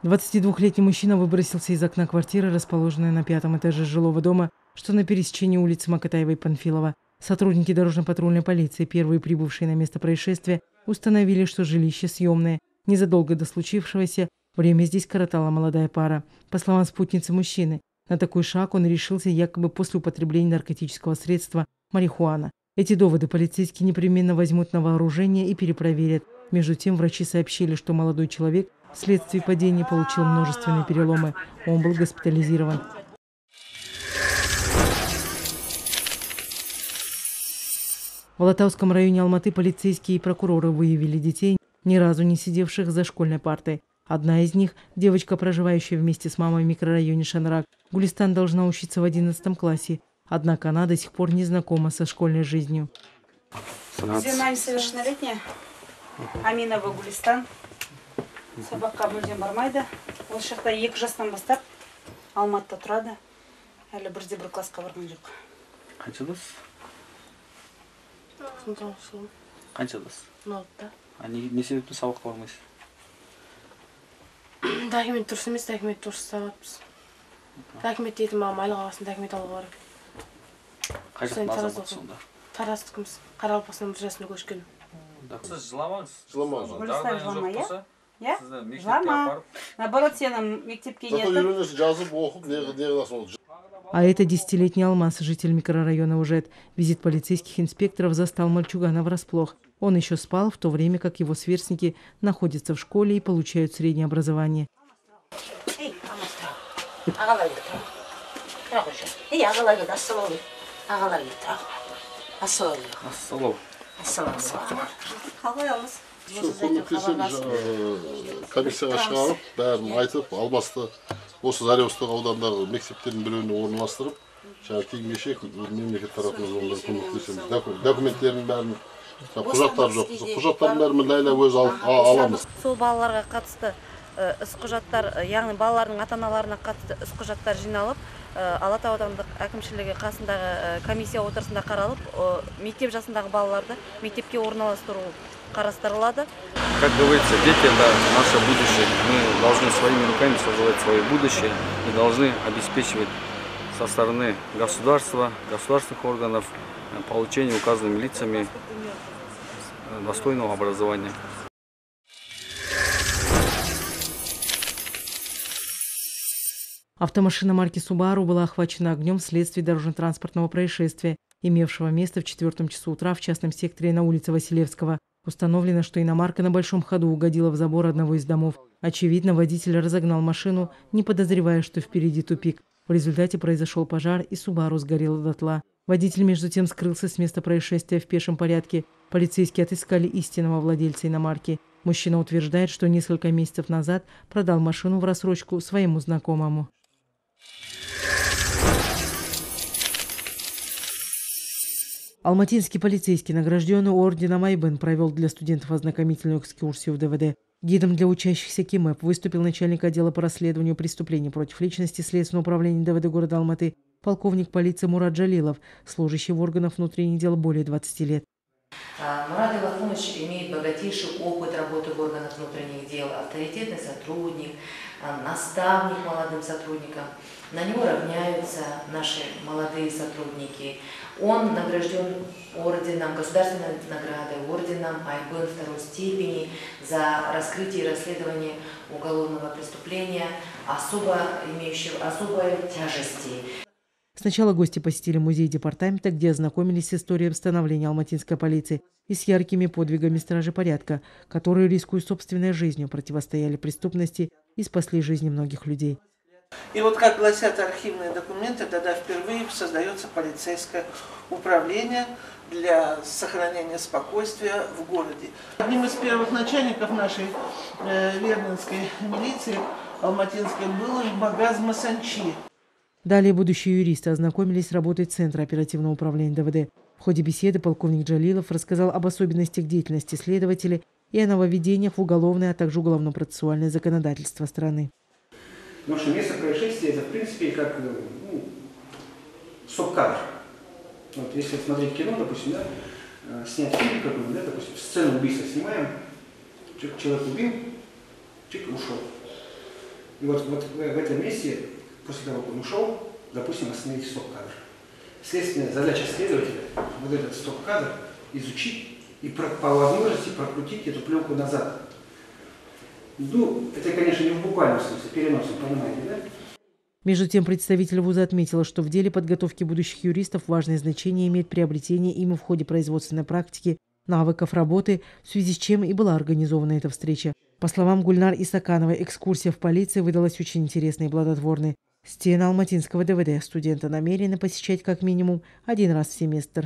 22-летний мужчина выбросился из окна квартиры, расположенной на 5-м этаже жилого дома, что на пересечении улиц Макатаева и Панфилова. Сотрудники дорожно-патрульной полиции, первые прибывшие на место происшествия, установили, что жилище съемное. Незадолго до случившегося время здесь коротала молодая пара. По словам спутницы мужчины, на такой шаг он решился якобы после употребления наркотического средства марихуана. Эти доводы полицейские непременно возьмут на вооружение и перепроверят. Между тем врачи сообщили, что молодой человек вследствие падения получил множественные переломы. Он был госпитализирован. В Алатауском районе Алматы полицейские и прокуроры выявили детей, ни разу не сидевших за школьной партой. Одна из них, девочка, проживающая вместе с мамой в микрорайоне Шанрак. Гулистан должна учиться в 11 классе, однако она до сих пор не знакома со школьной жизнью. Зина несовершеннолетняя, Аминова Гулистан. Сабаққа мүлдем бармайды. Осы жақта 2 жастан бастап Алматыда тұрады. Әлі бірде бір классқа барған жоқ. Қаншадасыз? Қаншадасыз? 6-та. Не себепті сабаққа бармайсыз? Документ дұрыс емес, документ дұрыс сабатпыз. Документ дейді маған айлық алғасын документ алуға барып. Қай жақтың азаматы сонда? Тараздікіміз. Қаралпасынан бір жасына көшкен. Сіз жыламаңыз. Гулистан жылама, иә? Жылама. Наоборот, сені мектепке ертіп. А это 10-летний Алмаз, житель микрорайона Ужет. Визит полицейских инспекторов застал мальчугана врасплох. Он еще спал, в то время как его сверстники находятся в школе и получают среднее образование. Комиссияға шығарып, бәрін айтып, Алмасты осы Заревстық аудандағы мектептердің біреуіне орналастырып, кейін-кешек мемлекет тарапынан көмектесеміз. Документтердің бәрін, құжаттар жоқ. Құжаттардың бәрін Ләйла өзі аламыз. Сол балаларға қатысты іс құжаттар, яғни балалардың ата-аналарына қатысты іс құжаттар жиналып, Алатау аудандық әкімшілігі қасындағы комиссия отырысында қаралып, мектеп жасындағы балаларды мектепке орналастыру қарастырылады. Как говорится, дети – это наше будущее. Мы должны своими руками создавать свое будущее и должны обеспечивать со стороны государства, государственных органов получение указанными лицами достойного образования. Автомашина марки Subaru была охвачена огнем вследствие дорожно-транспортного происшествия, имевшего место в 4 часу утра в частном секторе на улице Василевского. Установлено, что иномарка на большом ходу угодила в забор одного из домов. Очевидно, водитель разогнал машину, не подозревая, что впереди тупик. В результате произошел пожар, и Subaru сгорела дотла. Водитель, между тем, скрылся с места происшествия в пешем порядке. Полицейские отыскали истинного владельца иномарки. Мужчина утверждает, что несколько месяцев назад продал машину в рассрочку своему знакомому. Алматинский полицейский, награжденный орденом Айбен, провел для студентов ознакомительную экскурсию в ДВД. Гидом для учащихся КИМЭП выступил начальник отдела по расследованию преступлений против личности Следственного управления ДВД города Алматы, полковник полиции Мурат Джалилов, служащий в органах внутренних дел более 20 лет. Мурат Илахунович имеет богатейший опыт работы в органах внутренних дел, авторитетный сотрудник, наставник молодым сотрудникам. На него равняются наши молодые сотрудники. Он награжден орденом, государственной наградой, орденом Айбен 2 степени за раскрытие и расследование уголовного преступления, имеющего особой тяжести. Сначала гости посетили музей департамента, где ознакомились с историей становления алматинской полиции и с яркими подвигами стражи порядка, которые, рискуя собственной жизнью, противостояли преступности и спасли жизни многих людей. И вот, как гласят архивные документы, тогда впервые создается полицейское управление для сохранения спокойствия в городе. Одним из первых начальников нашей вернинской милиции алматинской был Багаз Масанчи. Далее будущие юристы ознакомились с работой Центра оперативного управления ДВД. В ходе беседы полковник Джалилов рассказал об особенностях деятельности следователей и о нововведениях в уголовное, а также уголовно-процессуальное законодательство страны. Потому что место происшествия это в принципе как стоп-кадр. Вот, если смотреть кино, допустим, да, снять фильм какой-нибудь, да, допустим, сцену убийства снимаем, человек убил, человек ушел. И вот в этом месте, после того, как он ушел, допустим, остановить стоп-кадр. Следственная задача следователя вот этот стоп-кадр изучить и по возможности прокрутить эту пленку назад. Ну, это, конечно, не в буквальном смысле, переносом, понимаете, да? Между тем, представитель вуза отметила, что в деле подготовки будущих юристов важное значение имеет приобретение ими в ходе производственной практики навыков работы, в связи с чем и была организована эта встреча. По словам Гульнар Исакановой, экскурсия в полиции выдалась очень интересной и плодотворной. Стены Алматинского ДВД студенты намерены посещать как минимум 1 раз в семестр.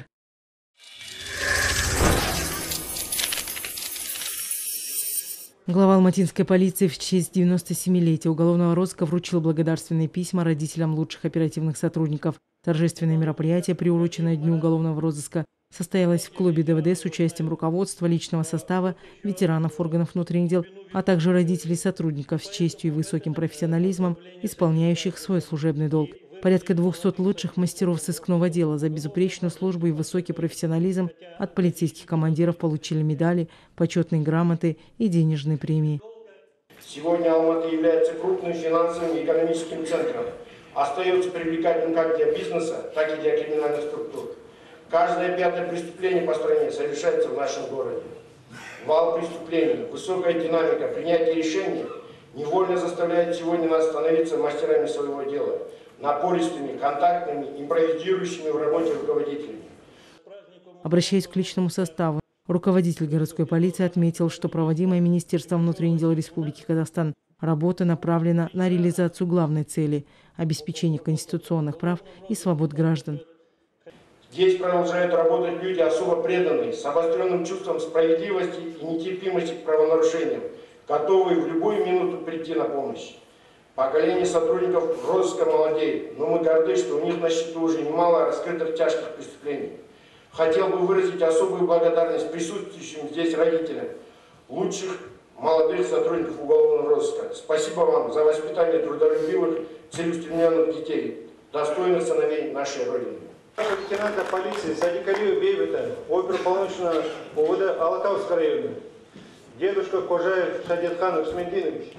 Глава алматинской полиции в честь 97-летия уголовного розыска вручил благодарственные письма родителям лучших оперативных сотрудников. Торжественное мероприятие, приуроченное Дню уголовного розыска, состоялось в клубе ДВД с участием руководства, личного состава, ветеранов органов внутренних дел, а также родителей сотрудников с честью и высоким профессионализмом, исполняющих свой служебный долг. Порядка 200 лучших мастеров сыскного дела за безупречную службу и высокий профессионализм от полицейских командиров получили медали, почетные грамоты и денежные премии. Сегодня Алматы является крупным финансовым и экономическим центром. Остается привлекательным как для бизнеса, так и для криминальных структур. Каждое 5-е преступление по стране совершается в нашем городе. Вал преступлений, высокая динамика принятия решений невольно заставляет сегодня нас становиться мастерами своего дела, напористыми, контактными, импровизирующими в работе руководителями. Обращаясь к личному составу, руководитель городской полиции отметил, что проводимая Министерством внутренних дел Республики Казахстан работа направлена на реализацию главной цели – обеспечения конституционных прав и свобод граждан. Здесь продолжают работать люди особо преданные, с обостренным чувством справедливости и нетерпимости к правонарушениям, готовые в любую минуту прийти на помощь. Поколение сотрудников розыска молодеет, но мы горды, что у них на счету уже немало раскрытых тяжких преступлений. Хотел бы выразить особую благодарность присутствующим здесь родителям лучших молодых сотрудников уголовного розыска. Спасибо вам за воспитание трудолюбивых, целеустремленных детей, достойных сыновей нашей Родины. Лейтенанта полиции Садикалиева Бейбита, оперуполномоченного ОВД Алатауского района, дедушка Кожаев Шадетхан Усмендинович.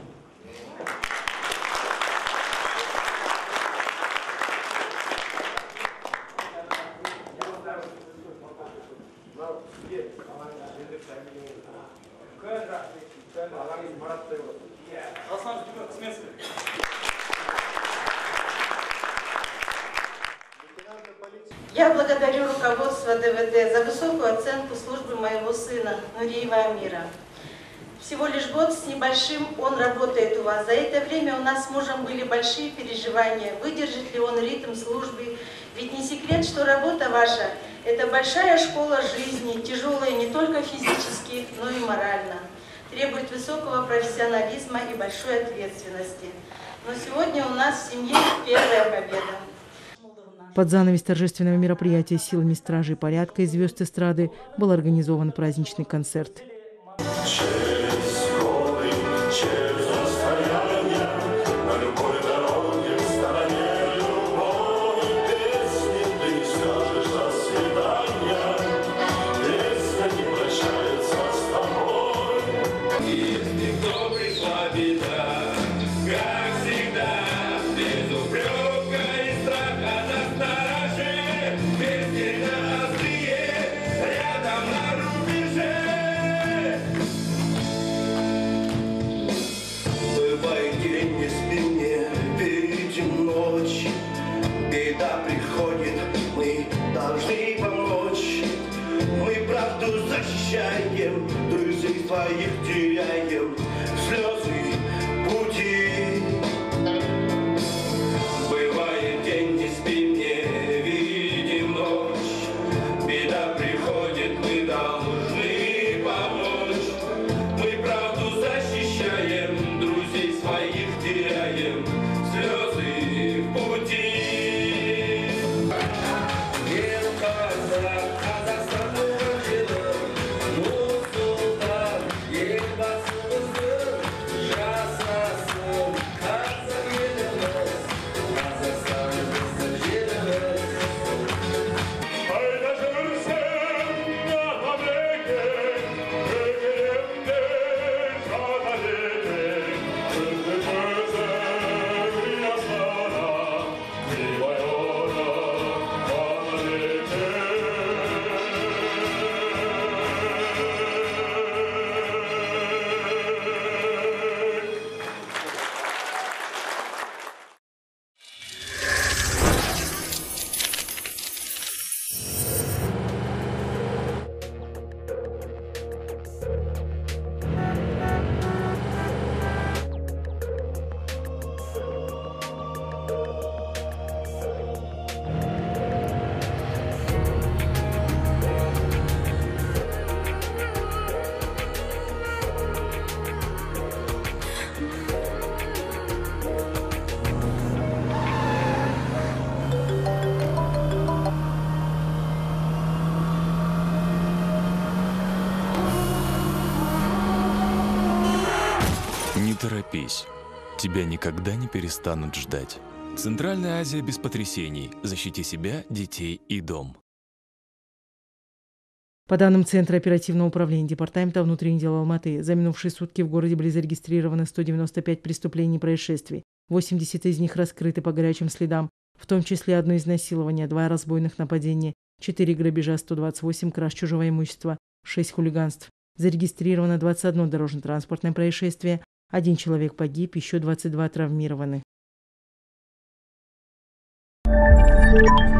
Я благодарю руководство ДВД за высокую оценку службы моего сына Нуриева Амира. Всего лишь год с небольшим он работает у вас. За это время у нас с мужем были большие переживания, выдержит ли он ритм службы. Ведь не секрет, что работа ваша – это большая школа жизни, тяжелая не только физически, но и морально. Требует высокого профессионализма и большой ответственности. Но сегодня у нас в семье первая победа. Под занавес торжественного мероприятия силами стражи порядка и звезд эстрады был организован праздничный концерт. Защищаем, друзей своих теряем, слезы пути. Бывает день, не спим, не видим ночь, беда приходит, мы должны помочь. Мы правду защищаем, друзей своих теряем, слезы в пути. торопись. Тебя никогда не перестанут ждать. Центральная Азия без потрясений. Защити себя, детей и дом. По данным Центра оперативного управления Департамента внутренних дел Алматы, за минувшие сутки в городе были зарегистрированы 195 преступлений и происшествий. 80 из них раскрыты по горячим следам, в том числе одно изнасилование, 2 разбойных нападения, 4 грабежа, 128 краж чужого имущества, 6 хулиганств. Зарегистрировано 21 дорожно-транспортное происшествие, 1 человек погиб, еще 22 травмированы.